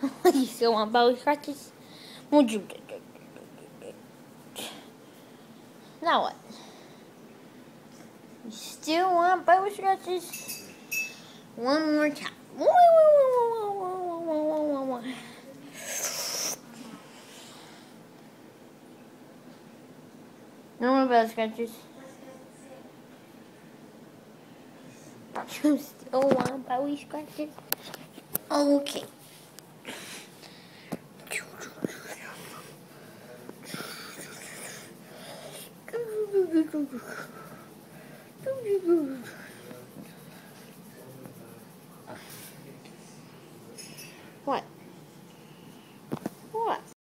You still want belly scratches? Would you? Now what? You still want belly scratches? One more time. No more belly scratches. You still want belly scratches? Okay.